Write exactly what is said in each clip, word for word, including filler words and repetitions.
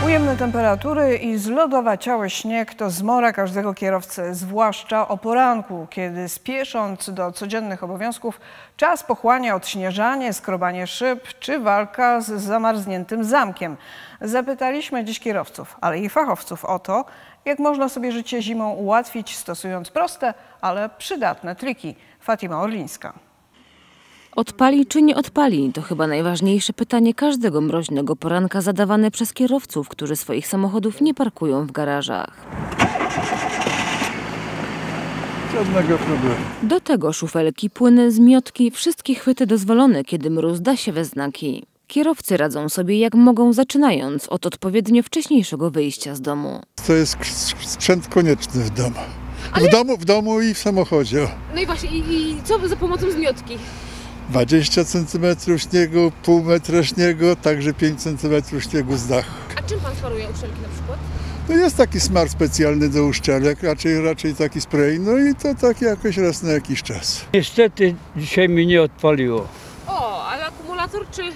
Ujemne temperatury i zlodowaciały śnieg to zmora każdego kierowcy, zwłaszcza o poranku, kiedy spiesząc do codziennych obowiązków czas pochłania odśnieżanie, skrobanie szyb czy walka z zamarzniętym zamkiem. Zapytaliśmy dziś kierowców, ale i fachowców o to, jak można sobie życie zimą ułatwić, stosując proste, ale przydatne triki. Fatima Orlińska. Odpali czy nie odpali? To chyba najważniejsze pytanie każdego mroźnego poranka zadawane przez kierowców, którzy swoich samochodów nie parkują w garażach. Żadnego problemu. Do tego szufelki, płyny, zmiotki, wszystkie chwyty dozwolone, kiedy mróz da się we znaki. Kierowcy radzą sobie jak mogą, zaczynając od odpowiednio wcześniejszego wyjścia z domu. To jest sprzęt konieczny w domu. Ale... W domu, w domu i w samochodzie. No i właśnie, i, i co za pomocą zmiotki? dwadzieścia centymetrów śniegu, pół metra śniegu, także pięć centymetrów śniegu z dachu. A czym pan smaruje uszczelki na przykład? No jest taki smar specjalny do uszczelek, raczej, raczej taki spray, no i to tak jakoś raz na jakiś czas. Niestety dzisiaj mi nie odpaliło. O, ale akumulator czy...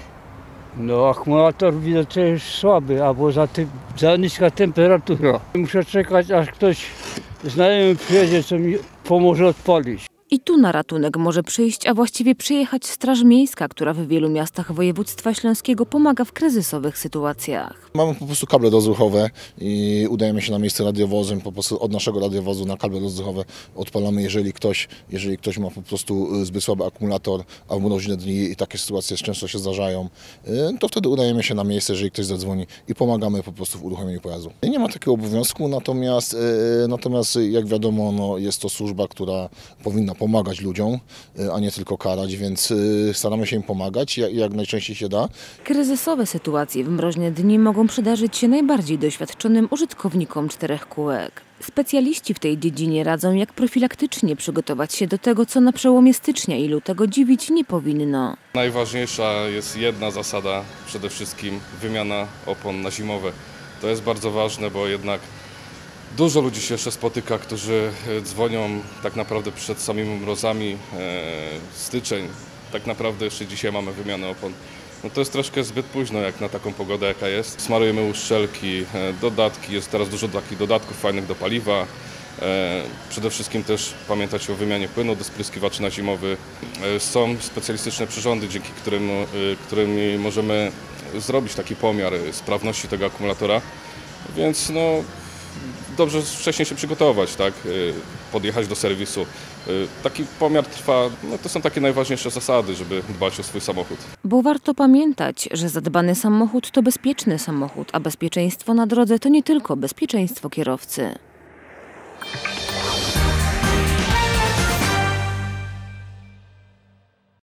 No akumulator widocznie jest słaby, albo za, ty, za niska temperatura. Muszę czekać, aż ktoś znajomy przyjedzie, co mi pomoże odpalić. I tu na ratunek może przyjść, a właściwie przyjechać Straż Miejska, która w wielu miastach województwa śląskiego pomaga w kryzysowych sytuacjach. Mamy po prostu kable rozruchowe i udajemy się na miejsce radiowozem, po prostu od naszego radiowozu na kable rozruchowe odpalamy, jeżeli ktoś, jeżeli ktoś ma po prostu zbyt słaby akumulator, a w mroźne dni i takie sytuacje często się zdarzają, to wtedy udajemy się na miejsce, jeżeli ktoś zadzwoni i pomagamy po prostu w uruchomieniu pojazdu. Nie ma takiego obowiązku, natomiast, natomiast jak wiadomo, no, jest to służba, która powinna pomagać ludziom, a nie tylko karać, więc staramy się im pomagać jak, jak najczęściej się da. Kryzysowe sytuacje w mroźne dni mogą przydarzyć się najbardziej doświadczonym użytkownikom czterech kółek. Specjaliści w tej dziedzinie radzą, jak profilaktycznie przygotować się do tego, co na przełomie stycznia i lutego dziwić nie powinno. Najważniejsza jest jedna zasada, przede wszystkim wymiana opon na zimowe. To jest bardzo ważne, bo jednak dużo ludzi się jeszcze spotyka, którzy dzwonią tak naprawdę przed samymi mrozami, e, styczeń. Tak naprawdę jeszcze dzisiaj mamy wymianę opon. No to jest troszkę zbyt późno jak na taką pogodę, jaka jest. Smarujemy uszczelki, e, dodatki, jest teraz dużo takich dodatków fajnych do paliwa. E, przede wszystkim też pamiętać o wymianie płynu do spryskiwaczy na zimowy. E, są specjalistyczne przyrządy, dzięki którym, e, którymi możemy zrobić taki pomiar sprawności tego akumulatora, więc no, dobrze wcześniej się przygotować, tak? Podjechać do serwisu. Taki pomiar trwa, no to są takie najważniejsze zasady, żeby dbać o swój samochód. Bo warto pamiętać, że zadbany samochód to bezpieczny samochód, a bezpieczeństwo na drodze to nie tylko bezpieczeństwo kierowcy.